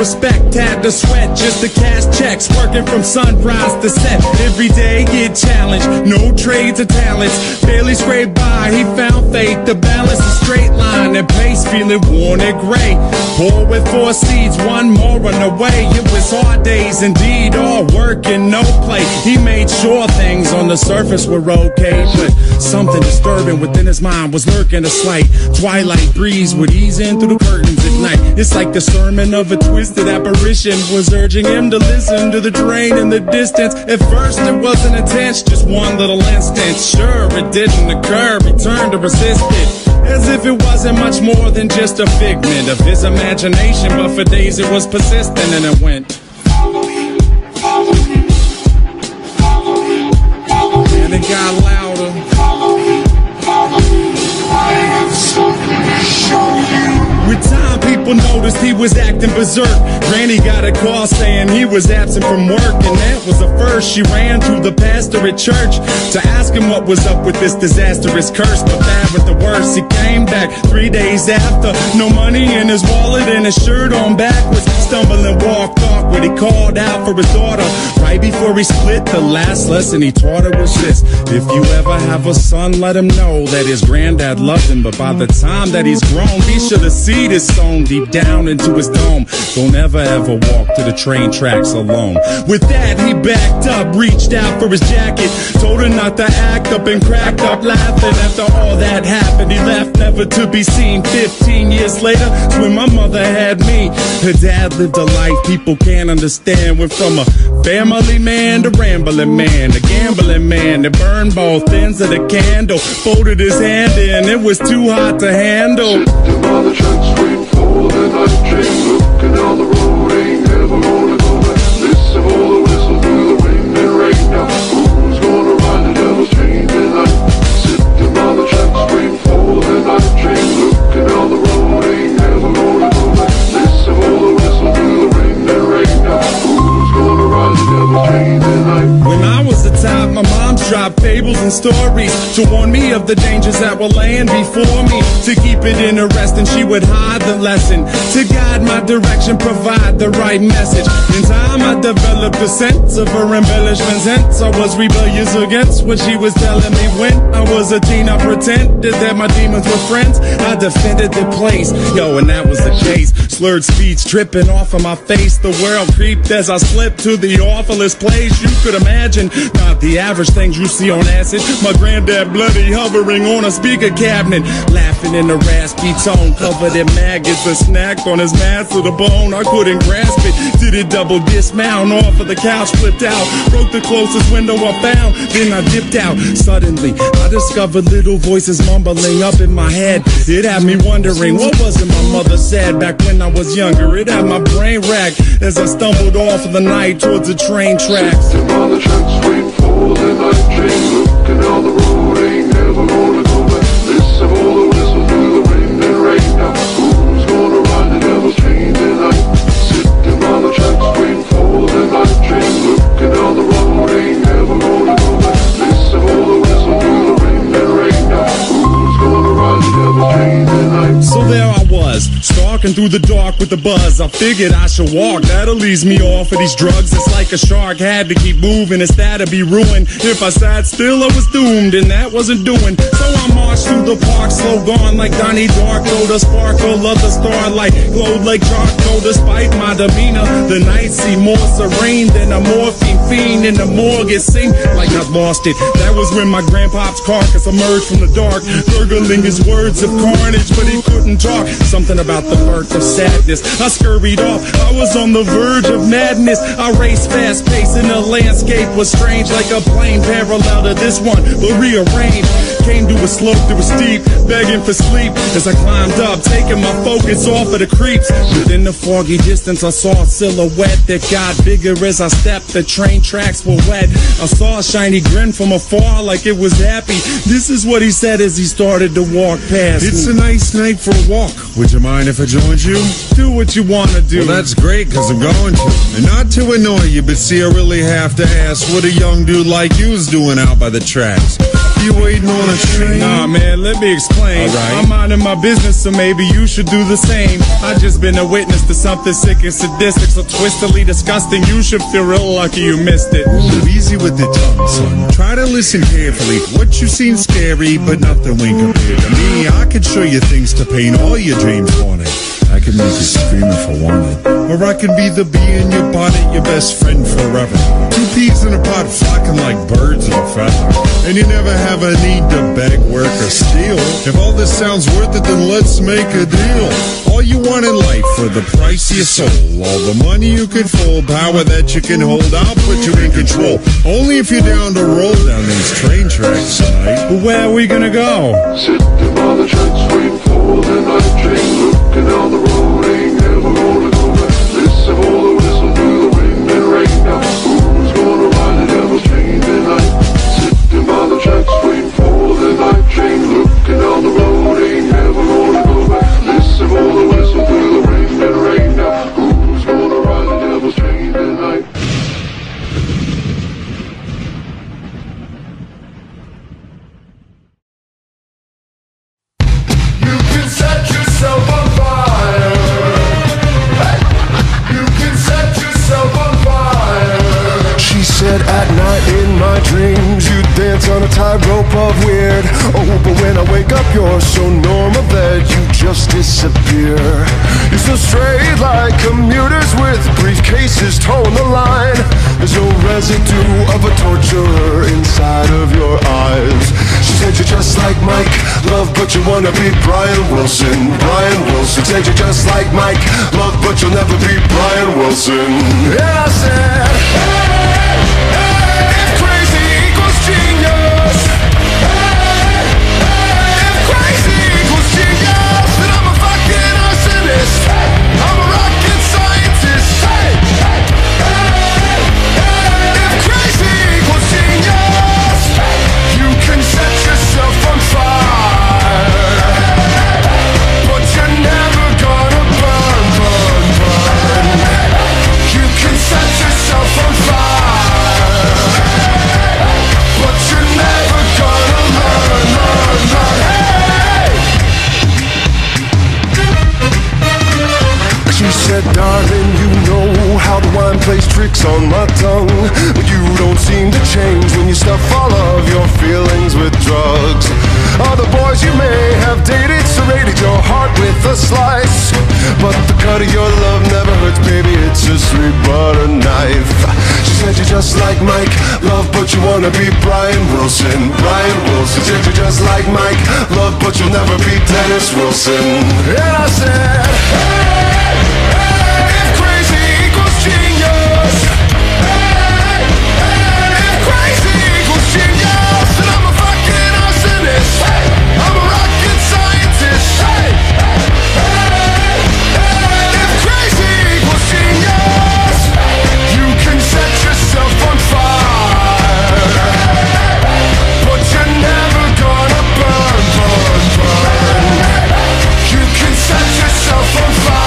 respect, had to sweat just to cash checks, working from sunrise to set. Every day get challenged, no trades or talents, barely scraped by. He found faith to balance a straight line and pace, feeling worn and gray. Poor with 4 seeds, one more on the way. It was hard days indeed, all work and no play. He made sure things on the surface were okay, but something disturbing within his mind was lurking. A slight twilight breeze would ease in through the curtains at night. It's like the sermon of a twisted apparition was urging him to listen to the train in the distance. At first it wasn't intense, just one little instant. Sure, it didn't occur, he turned to resist it, as if it wasn't much more than just a figment of his imagination. But for days it was persistent, and it went, follow me, follow me, follow me, follow me. And it got louder, follow me, follow me, I have something to show you. With time, people noticed he was acting berserk. Granny got a call saying he was absent from work, and that was the first. She ran to the pastor at church to ask him what was up with this disastrous curse. But bad with the worst, he came back 3 days after, no money in his wallet and his shirt on backwards. Stumbling, walked awkward, he called out for his daughter. Right before he split, the last lesson he taught her was this: if you ever have a son, let him know that his granddad loved him, but by the time that he's grown, be sure to seed is sown deep down into his dome. Don't ever walk to the train tracks alone. With that, he backed up, reached out for his jacket, told her not to act up, and cracked up laughing. After all that happened, he left never to be seen. 15 years later, it's when my mother had me. Her dad lived a life people can't understand. Went from a family man to rambling man, a gambling man that burned both ends of the candle. Folded his hand in, it was too hot to handle. Sitting by the tracks waiting for the night train, looking down the road, ain't never gonna go back. Listen for the whistle through the wind and rain. Now who's gonna ride the devil's train tonight? Sitting by the tracks waiting for the night train, looking down the road, ain't never gonna go back. Listen for the whistle through the wind and rain. Now who's gonna ride the devil's train tonight? When I was a child, my mom dropped fables and stories to warn me of the dangers that were laying before me. To keep it interesting, she would hide the lesson. To guide my direction, provide the right message. In time, I developed a sense of her embellishments. Hence, I was rebellious against what she was telling me. When I was a teen, I pretended that my demons were friends. I defended the place, yo, and that was the case. Slurred speech dripping off of my face. The world creeped as I slipped to the awfulest place you could imagine. Not the average things you see on acid. My granddad bloody hovering on a speaker cabinet, laughing in a raspy tone, covered in maggots, and snacked on his mask to the bone. I couldn't grasp it. Did it double dismount off of the couch, flipped out, broke the closest window I found, then I dipped out. Suddenly, I discovered little voices mumbling up in my head. It had me wondering, what was it my mother said back when I was younger? It had my brain racked as I stumbled off of the night towards the train tracks. Sitting by the tracks waiting for the night train, looking down the road, ain't never gonna go back. Listen for the whistle through the wind and rain. Now who's gonna ride the devil's train tonight? Sitting by the tracks waiting for the night train, looking down the road, ain't never gonna go back. Listen for the whistle through the wind and rain. Now who's gonna ride the devil's train tonight? So there I was, stalking through the dark with the buzz. I figured I should walk, that'll ease me off of these drugs. It's like a shark, had to keep moving, instead of be ruined. If I sat still, I was doomed, and that wasn't doing. So I marched through the park, slow gone like Donnie Darko. The sparkle of the starlight glowed like charcoal. Despite my demeanor, the night seemed more serene than a morphine fiend in the morgue. It seemed like I'd lost it. That was when my grandpa's carcass emerged from the dark, gurgling his words of carnage, but he couldn't talk. Something about the birth of sadness. I scurried off, I was on the verge of madness. I raced fast paced and the landscape was strange, like a plane parallel to this one, but rearranged. Came to a slope that was steep, begging for sleep as I climbed up, taking my focus off of the creeps. Within the foggy distance, I saw a silhouette that got bigger as I stepped. The train tracks were wet. I saw a shiny grin from afar like it was happy. This is what he said as he started to walk past. It's a nice night for a walk. Would you mind if I joined you? Do what you want to do. Well, that's great, because I'm going to. And not to annoy you, but see, I really have to ask what a young dude like you is doing out by the tracks. You waiting on a train? Nah, man, let me explain. Alright. I'm minding my business, so maybe you should do the same. I just been a witness to something sick and sadistic, so twistedly disgusting. You should feel real lucky you missed it. Ooh, easy with the tongue, son. Try to listen carefully. What you seen scary, but nothing when compared to me. I could show you things to paint all your dreams haunted. I can make you scream if I wanted. Or I can be the bee in your bonnet, your best friend forever. Two peas in a pot flocking like birds of a feather. And you never have a need to beg, work, or steal. If all this sounds worth it, then let's make a deal. All you want in life for the price of your soul. All the money you can fold, power that you can hold, I'll put you in control. Only if you're down to roll down these train tracks tonight. But where are we gonna go? Sitting by the tracks waiting for the night train, looking down the road, ain't never gonna go back. Listen for the whistle through the wind and rain. Now who's gonna ride the devil's train tonight? Sitting by the tracks waiting for the night train, looking down the road, ain't never gonna go back. Listen for the whistle through the wind and rain. Now who's gonna ride the devil's train tonight? You can set yourself on fire. You can set yourself on fire. She said at night in my dreams you dance on a tightrope of weird. Oh, but when I wake up you're so normal that you just disappear. You're so straight like commuters with briefcases towing the line. There's no residue of a torturer inside of your eyes. She said you're just like Mike, love, but you wanna be Brian Wilson. Brian Wilson said you're just like Mike, love, but you'll never be Brian Wilson. And I said, hey, hey, if crazy equals genius, hey, hey, if crazy equals genius, then I'm a fucking arsonist. I'm a rocket scientist. Hey, hey, hey, hey, if crazy equals genius, you can set yourself on fire, but you're never gonna burn, burn, burn. You can set yourself on fire, but you're never gonna learn, learn, learn. Hey! She said, darling, you know how the wine plays tricks on my tongue, but you don't seem to change when you stuff all of your feelings with drugs. Other boys you may have dated serrated your heart with a slice, but the cut of your love never hurts, baby, it's a sweet butter knife. She said you're just like Mike, love, but you wanna be Brian Wilson. Brian Wilson said you're just like Mike, love, but you'll never be Dennis Wilson. And I said, hey, hey, if crazy equals genius, hey, hey, if crazy equals genius, then I'm a fucking arsonist. Hey, I'm a rocket scientist. Hey, hey, hey, if crazy equals genius, you can set yourself on fire, but you're never gonna burn, burn, burn. You can set yourself on fire.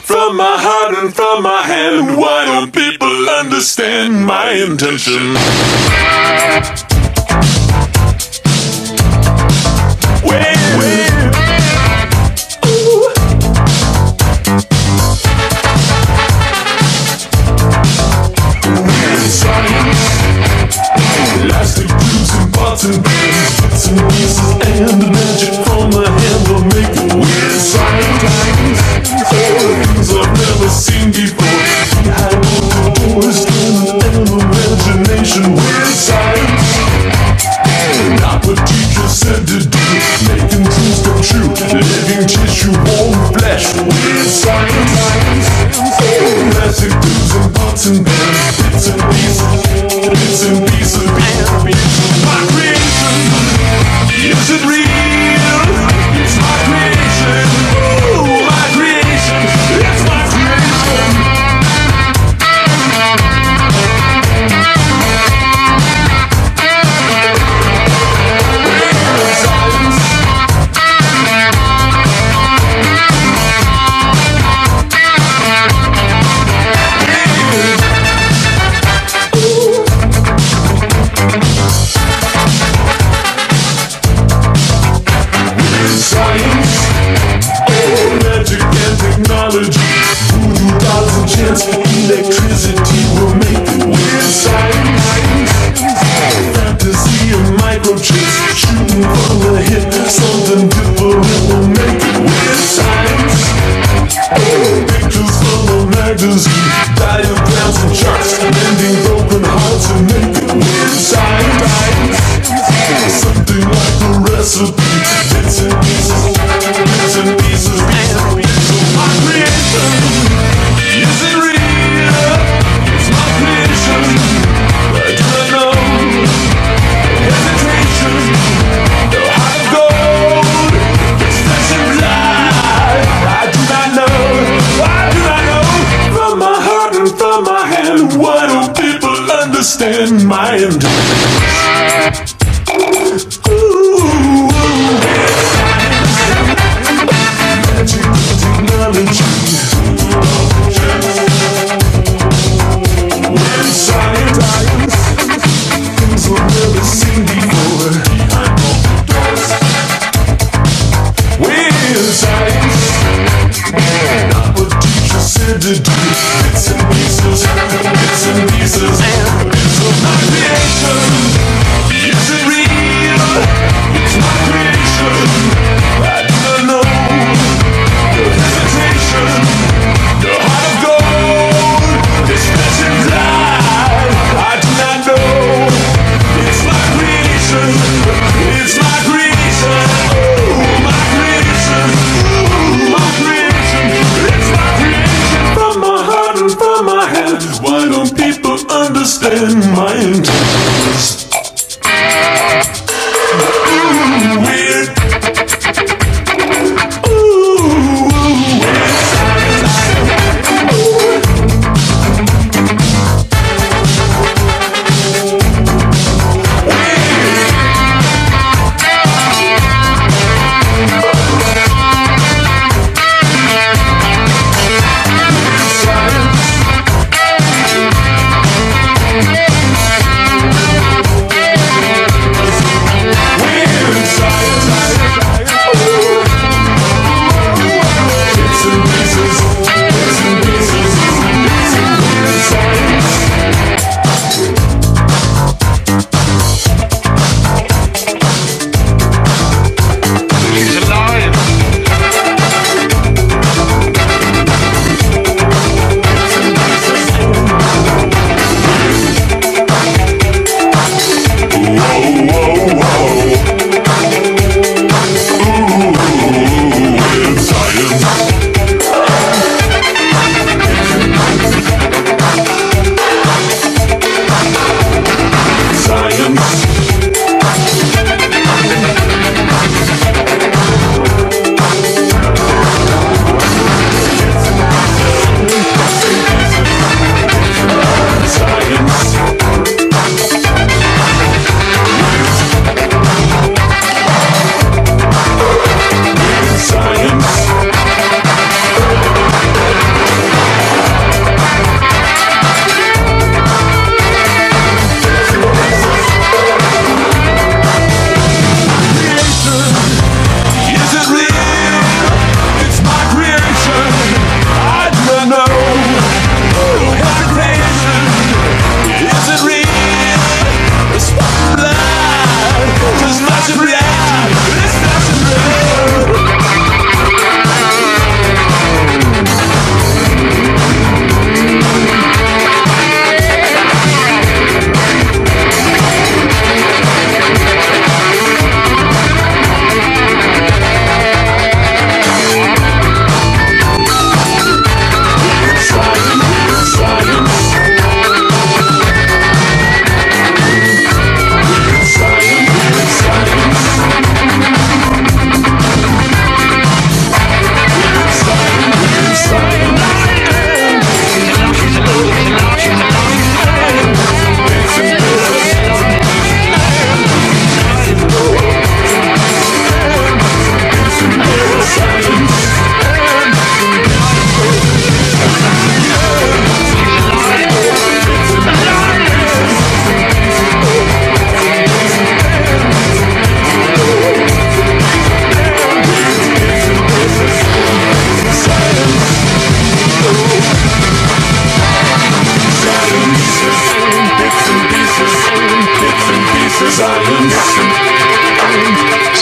from my heart and from my hand. Why don't people understand my intention? Elastic tubes and pots and pans, bits and pieces and magic from the hand will make it weird science. Things I've never seen before. Behind open doors in an imagination. Weird science. Not what teachers said to do. Making dreams come true. Living tissue, warm flesh. Weird science. Elastic tubes and pots and pans, bits and pieces. Bits and pieces, my creation, is it real? It's my creation, oh, my creation, it's my creation. Voodoo dolls and chants, electricity will make it weird science. Fantasy of microchips, shooting from the hip. Something different will make it weird science. Pictures from a magazine, diagrams and charts, mending broken hearts and make it weird science. Something like a recipe, bits and pieces, bits and pieces. My creation, is it real? It's my creation. I do not know. Hesitation, the heart of gold, expression light. I do not know. I do not know. From my heart and from my hand, why don't people understand my intentions? Ooh, magic technology. Weird science, things I've never seen before. Behind open doors. Weird science, not what teachers said to do. Bits and pieces, bits and pieces. Bits of my creation. Is it real? It's my creation. I do not know. The hesitation, the heart of gold, this passion light. I do not know. It's my creation. It's my creation. Oh, my creation. Oh, my creation. It's my creation. From my heart and from my hand. Why don't people understand my intentions? Ooh, weird.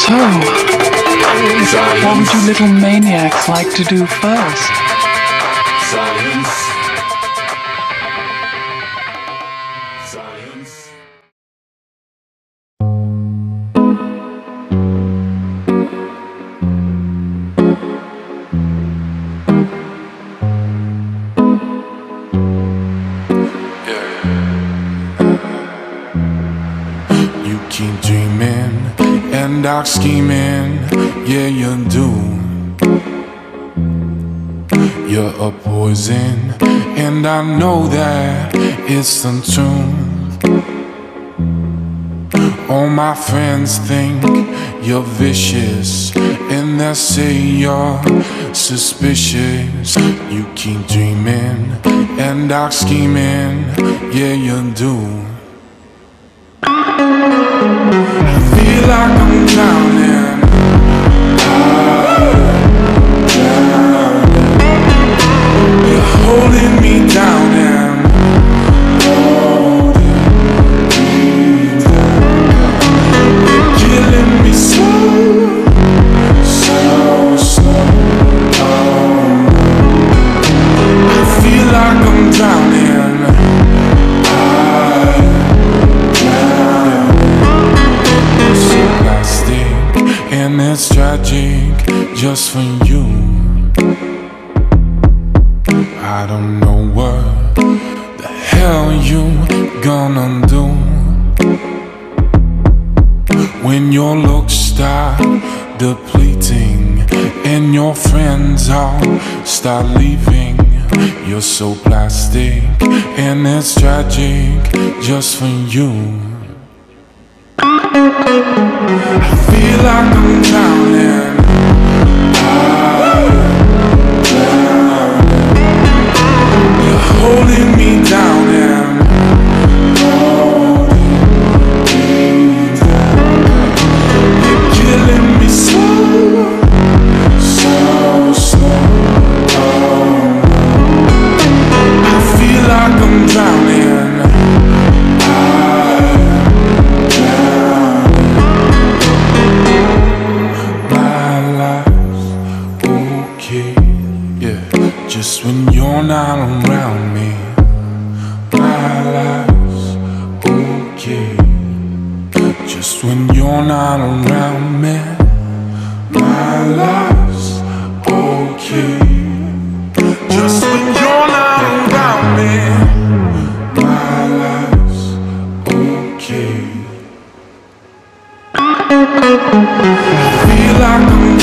So, what would you little maniacs like to do first? Science. Science. You keep dreaming and dark scheming, yeah you do. You're a poison, and I know that it's untrue. All my friends think you're vicious, and they say you're suspicious. You keep dreaming and dark scheming, yeah you do. I feel like I'm drowning. You're holding me down and holding me down. You're killing me slow, so slow. I feel like I'm drowning. And it's tragic just for you. I don't know what the hell you gonna do when your looks start depleting and your friends all start leaving. You're so plastic and it's tragic just for you. I feel like I'm drowning. You're holding me down and holding me down. You're killing me slow, so slow. I feel like I'm drowning. Just when you're not around me, my life's okay. Just when you're not around me, my life's okay. Just when you're not around me, my life's okay. I feel like I'm